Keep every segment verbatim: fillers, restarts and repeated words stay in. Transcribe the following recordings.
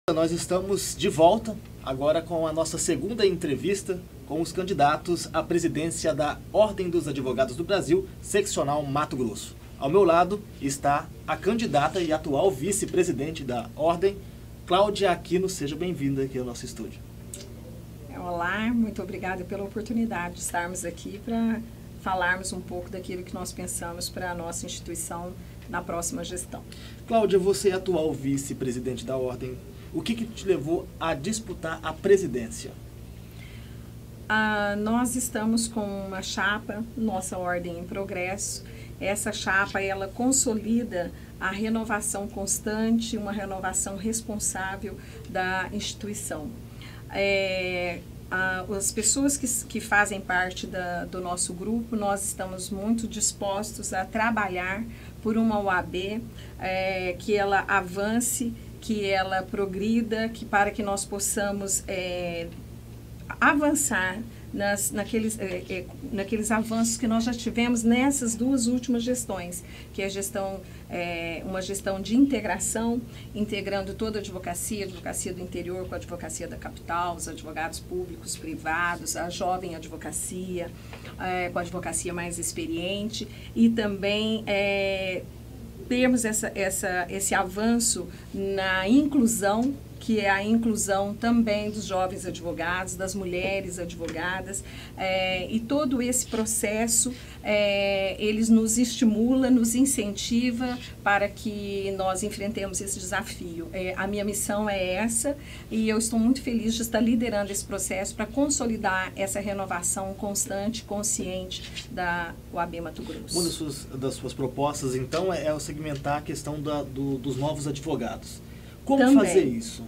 Nós estamos de volta agora com a nossa segunda entrevista com os candidatos à presidência da Ordem dos Advogados do Brasil, seccional Mato Grosso. Ao meu lado está a candidata e atual vice-presidente da Ordem, Cláudia Aquino. Seja bem-vinda aqui ao nosso estúdio. Olá, muito obrigada pela oportunidade de estarmos aqui para falarmos um pouco daquilo que nós pensamos para a nossa instituição na próxima gestão. Cláudia, você é atual vice-presidente da Ordem. O que, que te levou a disputar a presidência? Ah, nós estamos com uma chapa, nossa Ordem em Progresso. Essa chapa, ela consolida a renovação constante, uma renovação responsável da instituição. É, a, as pessoas que, que fazem parte da, do nosso grupo, nós estamos muito dispostos a trabalhar por uma O A B é, que ela avance, que ela progrida, que para que nós possamos é, avançar nas, naqueles, é, é, naqueles avanços que nós já tivemos nessas duas últimas gestões, que é a gestão, é, uma gestão de integração, integrando toda a advocacia, a advocacia do interior com a advocacia da capital, os advogados públicos, privados, a jovem advocacia, é, com a advocacia mais experiente, e também é, termos essa, essa, esse avanço na inclusão, que é a inclusão também dos jovens advogados, das mulheres advogadas, é, e todo esse processo, é, eles nos estimula, nos incentiva para que nós enfrentemos esse desafio. É, a minha missão é essa e eu estou muito feliz de estar liderando esse processo para consolidar essa renovação constante, consciente da O A B Mato Grosso. Uma das suas, das suas propostas, então, é, é segmentar a questão da, do, dos novos advogados. Como Também. fazer isso?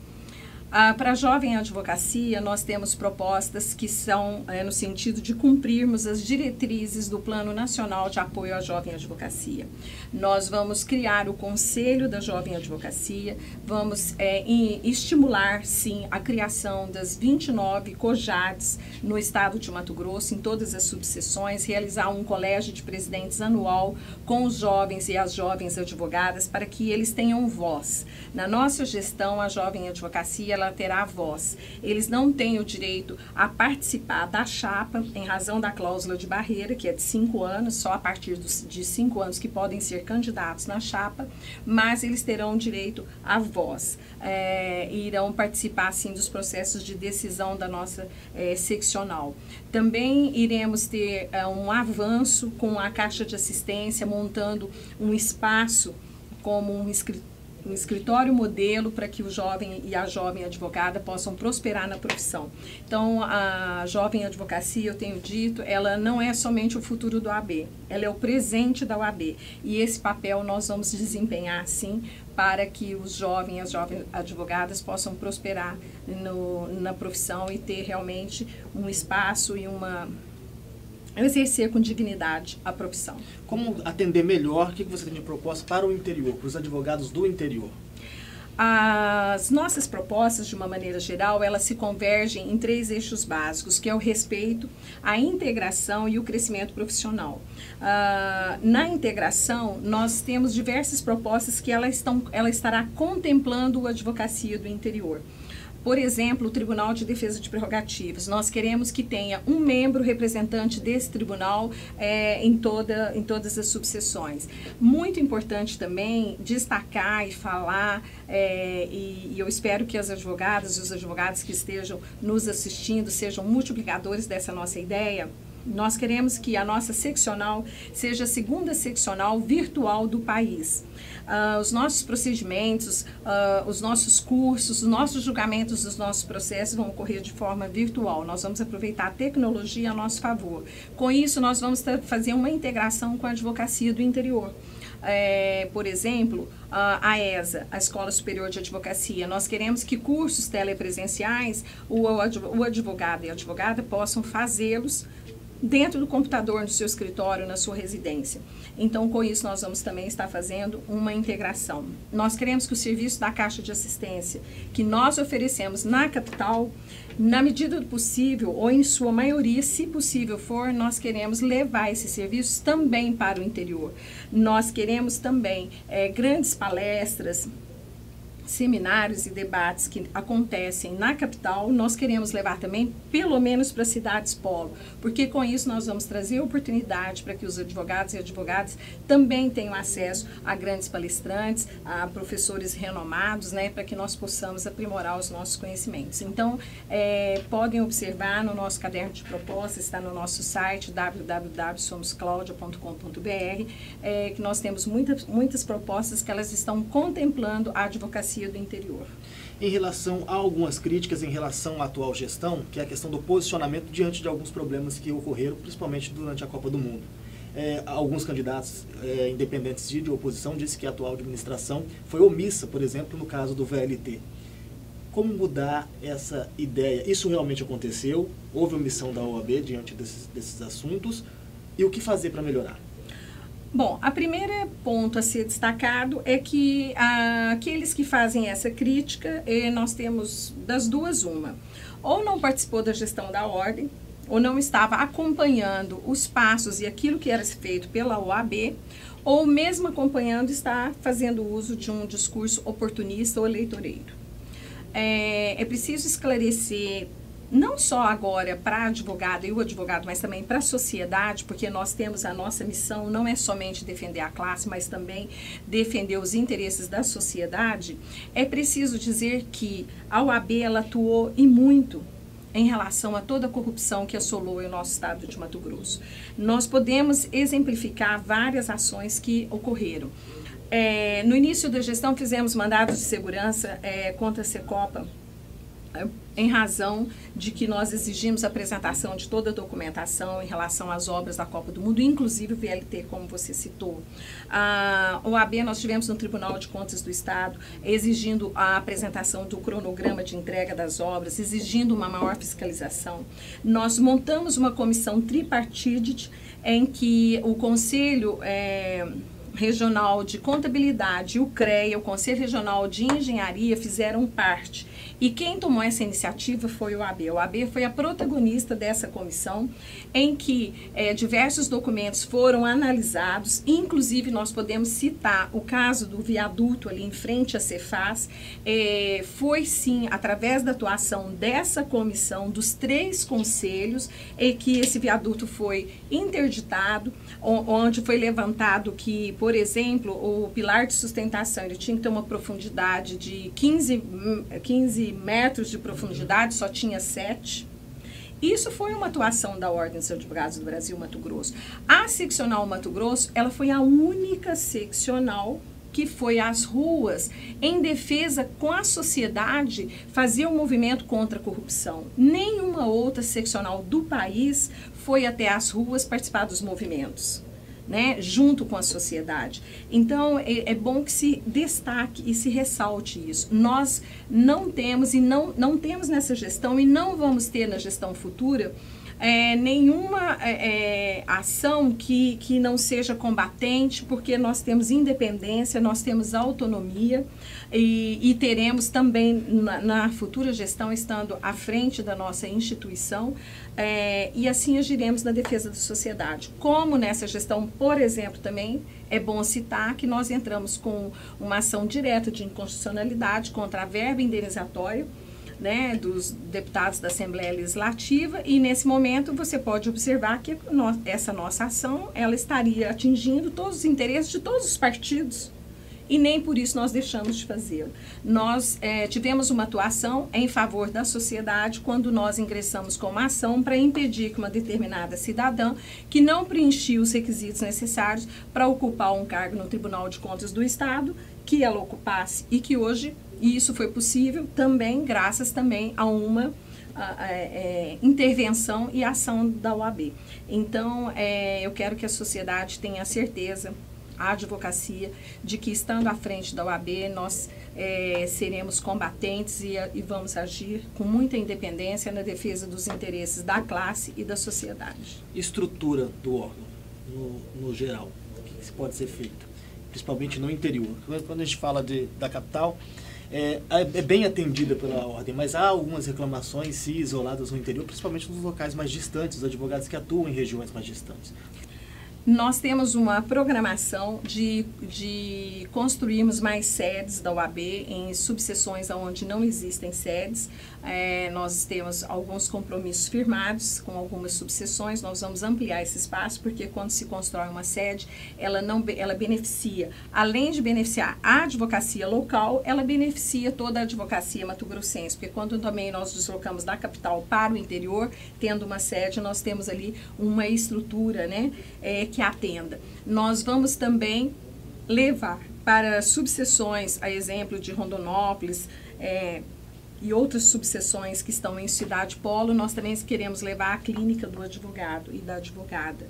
Ah, para a jovem advocacia, nós temos propostas que são é, no sentido de cumprirmos as diretrizes do Plano Nacional de Apoio à Jovem Advocacia. Nós vamos criar o Conselho da Jovem Advocacia, vamos é, em, estimular, sim, a criação das vinte e nove COJADs no estado de Mato Grosso, em todas as subseções, realizar um colégio de presidentes anual com os jovens e as jovens advogadas para que eles tenham voz. Na nossa gestão, a jovem advocacia, ela terá voz. Eles não têm o direito a participar da chapa em razão da cláusula de barreira, que é de cinco anos, só a partir dos, de cinco anos que podem ser candidatos na chapa, mas eles terão direito à voz. É, e irão participar, sim, dos processos de decisão da nossa é, seccional. Também iremos ter é, um avanço com a Caixa de Assistência, montando um espaço como um escritório, um escritório modelo para que o jovem e a jovem advogada possam prosperar na profissão. Então, a jovem advocacia, eu tenho dito, ela não é somente o futuro do O A B, ela é o presente da O A B. E esse papel nós vamos desempenhar, sim, para que os jovens e as jovens advogadas possam prosperar no, na profissão e ter realmente um espaço e uma... exercer com dignidade a profissão. Como atender melhor? O que você tem de proposta para o interior, para os advogados do interior? As nossas propostas, de uma maneira geral, elas se convergem em três eixos básicos, que é o respeito, a integração e o crescimento profissional. Uh, na integração, nós temos diversas propostas que ela, estão, ela estará contemplando a advocacia do interior. Por exemplo, o Tribunal de Defesa de Prerrogativas. Nós queremos que tenha um membro representante desse tribunal é, em, toda, em todas as subseções. Muito importante também destacar e falar, é, e, e eu espero que as advogadas e os advogados que estejam nos assistindo sejam multiplicadores dessa nossa ideia. Nós queremos que a nossa seccional seja a segunda seccional virtual do país. Uh, os nossos procedimentos, uh, os nossos cursos, os nossos julgamentos dos nossos processos vão ocorrer de forma virtual. Nós vamos aproveitar a tecnologia a nosso favor. Com isso, nós vamos ter, fazer uma integração com a advocacia do interior. É, por exemplo, a ESA, a Escola Superior de Advocacia, nós queremos que cursos telepresenciais, o, o advogado e a advogada possam fazê-los dentro do computador, no seu escritório, na sua residência. Então, com isso, nós vamos também estar fazendo uma integração. Nós queremos que o serviço da Caixa de Assistência, que nós oferecemos na capital, na medida do possível, ou em sua maioria, se possível for, nós queremos levar esses serviços também para o interior. Nós queremos também é, grandes palestras, seminários e debates que acontecem na capital, nós queremos levar também, pelo menos para cidades polo, porque com isso nós vamos trazer oportunidade para que os advogados e advogadas também tenham acesso a grandes palestrantes, a professores renomados, né, para que nós possamos aprimorar os nossos conhecimentos. Então, é, podem observar no nosso caderno de propostas, está no nosso site w w w ponto somos claudia ponto com ponto b r, é, que nós temos muitas, muitas propostas que elas estão contemplando a advocacia do interior. Em relação a algumas críticas em relação à atual gestão, que é a questão do posicionamento diante de alguns problemas que ocorreram, principalmente durante a Copa do Mundo. É, alguns candidatos é, independentes de, de oposição dizem que a atual administração foi omissa, por exemplo, no caso do V L T. Como mudar essa ideia? Isso realmente aconteceu? Houve omissão da O A B diante desses, desses assuntos? E o que fazer para melhorar? Bom, a primeira ponto a ser destacado é que ah, aqueles que fazem essa crítica, eh, nós temos das duas uma. Ou não participou da gestão da ordem, ou não estava acompanhando os passos e aquilo que era feito pela O A B, ou mesmo acompanhando está fazendo uso de um discurso oportunista ou eleitoreiro. É, é preciso esclarecer não só agora para a advogada e o advogado, mas também para a sociedade, porque nós temos a nossa missão, não é somente defender a classe, mas também defender os interesses da sociedade. É preciso dizer que a O A B ela atuou e muito em relação a toda a corrupção que assolou o nosso estado de Mato Grosso. Nós podemos exemplificar várias ações que ocorreram. É, no início da gestão fizemos mandados de segurança é, contra a Secopa, em razão de que nós exigimos a apresentação de toda a documentação em relação às obras da Copa do Mundo, inclusive o V L T, como você citou. A O A B nós tivemos no Tribunal de Contas do Estado exigindo a apresentação do cronograma de entrega das obras, exigindo uma maior fiscalização. Nós montamos uma comissão tripartite em que o Conselho é, Regional de Contabilidade e o CREA, o Conselho Regional de Engenharia, fizeram parte. E quem tomou essa iniciativa foi o O A B. O O A B foi a protagonista dessa comissão, em que é, diversos documentos foram analisados, inclusive nós podemos citar o caso do viaduto ali em frente à Cefaz. É, foi sim, através da atuação dessa comissão, dos três conselhos, é que esse viaduto foi interditado, onde foi levantado que, por exemplo, o pilar de sustentação ele tinha que ter uma profundidade de quinze metros de profundidade, só tinha sete. Isso foi uma atuação da Ordem dos Advogados do Brasil Mato Grosso. A seccional Mato Grosso, ela foi a única seccional que foi às ruas em defesa com a sociedade fazer um movimento contra a corrupção. Nenhuma outra seccional do país foi até as ruas participar dos movimentos, né, junto com a sociedade. Então, é, é bom que se destaque e se ressalte isso. Nós não temos e não, não temos nessa gestão e não vamos ter na gestão futura é, nenhuma é, ação que, que não seja combatente, porque nós temos independência, nós temos autonomia e, e teremos também na, na futura gestão, estando à frente da nossa instituição, é, e assim agiremos na defesa da sociedade. Como nessa gestão, por exemplo, também é bom citar que nós entramos com uma ação direta de inconstitucionalidade contra a verba indenizatória, né, dos deputados da Assembleia Legislativa, e nesse momento você pode observar que nós, essa nossa ação ela estaria atingindo todos os interesses de todos os partidos e nem por isso nós deixamos de fazê-lo. Nós é, tivemos uma atuação em favor da sociedade quando nós ingressamos com uma ação para impedir que uma determinada cidadã que não preenchia os requisitos necessários para ocupar um cargo no Tribunal de Contas do Estado, que ela ocupasse, e que hoje e isso foi possível também, graças também a uma a, a, é, intervenção e ação da O A B. Então, é, eu quero que a sociedade tenha a certeza, a advocacia, de que estando à frente da O A B, nós é, seremos combatentes e, e vamos agir com muita independência na defesa dos interesses da classe e da sociedade. Estrutura do órgão, no, no geral, o que, que pode ser feito, principalmente no interior? Quando a gente fala de, da capital, É, é bem atendida pela ordem, mas há algumas reclamações se isoladas no interior, principalmente nos locais mais distantes, os advogados que atuam em regiões mais distantes. Nós temos uma programação de, de construirmos mais sedes da U A B em subseções onde não existem sedes. É, nós temos alguns compromissos firmados com algumas subseções. Nós vamos ampliar esse espaço, porque quando se constrói uma sede, ela, não, ela beneficia, além de beneficiar a advocacia local, ela beneficia toda a advocacia mato-grossense, porque quando também nós deslocamos da capital para o interior, tendo uma sede, nós temos ali uma estrutura, né, é, que atenda. Nós vamos também levar para subseções, a exemplo de Rondonópolis, é, e outras subseções que estão em Cidade Polo, nós também queremos levar a clínica do advogado e da advogada.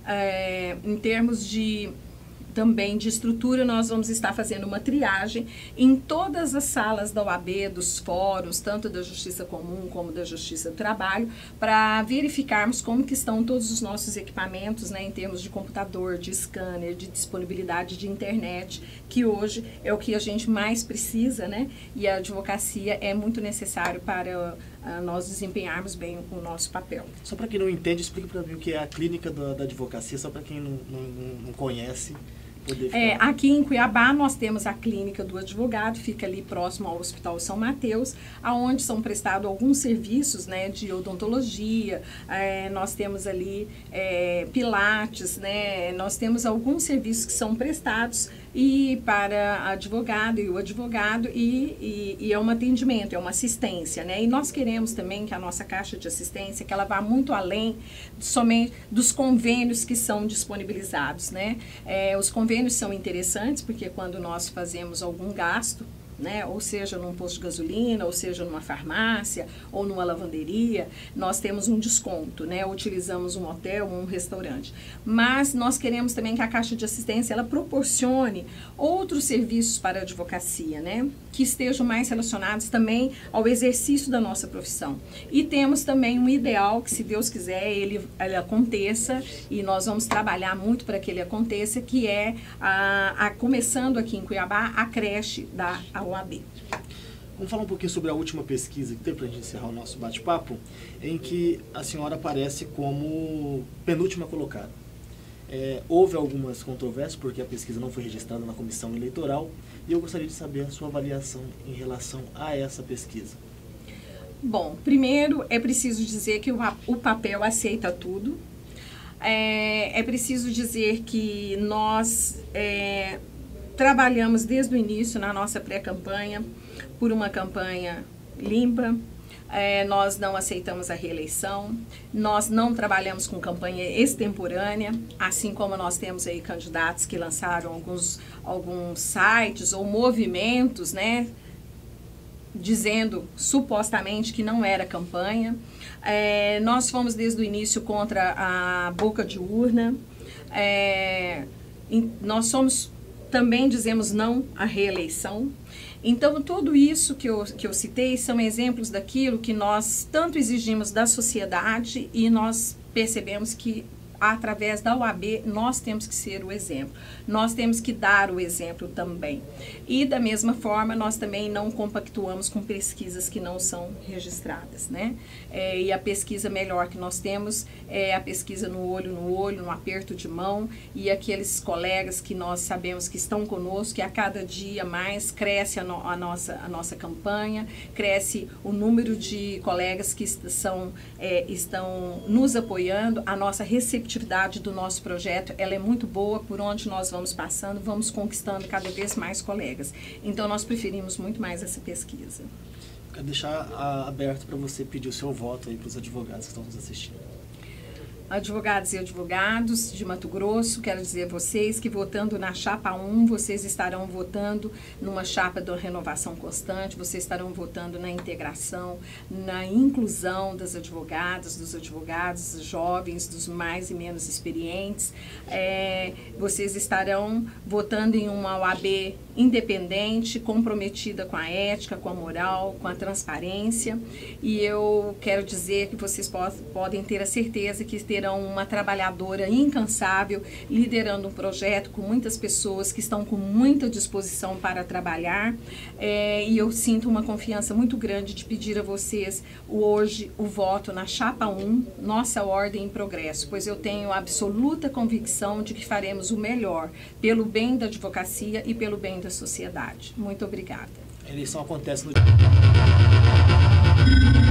É, em termos de também de estrutura, nós vamos estar fazendo uma triagem em todas as salas da U A B, dos fóruns, tanto da Justiça Comum como da Justiça do Trabalho, para verificarmos como que estão todos os nossos equipamentos, né, em termos de computador, de scanner, de disponibilidade de internet, que hoje é o que a gente mais precisa, né, e a advocacia é muito necessário para uh, nós desempenharmos bem o nosso papel. Só para quem não entende, explica para mim o que é a clínica da, da advocacia, só para quem não, não, não conhece. É, aqui em Cuiabá nós temos a clínica do advogado, fica ali próximo ao Hospital São Mateus, aonde são prestados alguns serviços, né, de odontologia, é, nós temos ali é, pilates, né, nós temos alguns serviços que são prestados e para advogado e o advogado e, e, e é um atendimento, é uma assistência, né? E nós queremos também que a nossa caixa de assistência, que ela vá muito além somente dos convênios que são disponibilizados, né? É, os convênios são interessantes porque quando nós fazemos algum gasto, né, ou seja num posto de gasolina, ou seja numa farmácia, ou numa lavanderia, nós temos um desconto, né, utilizamos um hotel ou um restaurante. Mas nós queremos também que a Caixa de Assistência, ela proporcione outros serviços para a advocacia, né, que estejam mais relacionados também ao exercício da nossa profissão. E temos também um ideal que, se Deus quiser, ele, ele aconteça, e nós vamos trabalhar muito para que ele aconteça, que é, a, a, começando aqui em Cuiabá, a creche da U A B. Vamos falar um pouquinho sobre a última pesquisa que tem para a gente encerrar o nosso bate-papo, em que a senhora aparece como penúltima colocada. É, houve algumas controvérsias, porque a pesquisa não foi registrada na comissão eleitoral, e eu gostaria de saber a sua avaliação em relação a essa pesquisa. Bom, primeiro é preciso dizer que o, o papel aceita tudo. É, é preciso dizer que nós é, trabalhamos desde o início na nossa pré-campanha por uma campanha limpa. É, nós não aceitamos a reeleição, nós não trabalhamos com campanha extemporânea, assim como nós temos aí candidatos que lançaram alguns, alguns sites ou movimentos, né, dizendo supostamente que não era campanha. É, nós fomos desde o início contra a boca de urna, é, nós somos, também dizemos não à reeleição. Então, tudo isso que eu, que eu citei são exemplos daquilo que nós tanto exigimos da sociedade e nós percebemos que, através da U A B, nós temos que ser o exemplo. Nós temos que dar o exemplo também. E, da mesma forma, nós também não compactuamos com pesquisas que não são registradas, né? É, e a pesquisa melhor que nós temos é a pesquisa no olho no olho, no aperto de mão, e aqueles colegas que nós sabemos que estão conosco, que a cada dia mais cresce a, no, a, nossa, a nossa campanha, cresce o número de colegas que são, é, estão nos apoiando, a nossa receptividade do nosso projeto, ela é muito boa, por onde nós vamos passando, vamos conquistando cada vez mais colegas. Então, nós preferimos muito mais essa pesquisa. Quero deixar a, aberto para você pedir o seu voto aí para os advogados que estão nos assistindo. Advogados e advogados de Mato Grosso, quero dizer a vocês que votando na chapa um, vocês estarão votando numa chapa da renovação constante, vocês estarão votando na integração, na inclusão das advogadas, dos advogados, dos jovens, dos mais e menos experientes. É, vocês estarão votando em uma U A B independente, comprometida com a ética, com a moral, com a transparência. E eu quero dizer que vocês podem ter a certeza que terão uma trabalhadora incansável, liderando um projeto com muitas pessoas que estão com muita disposição para trabalhar, é, e eu sinto uma confiança muito grande de pedir a vocês hoje o voto na chapa um, nossa Ordem em Progresso, pois eu tenho absoluta convicção de que faremos o melhor pelo bem da advocacia e pelo bem da sociedade. Muito obrigada. A eleição acontece no dia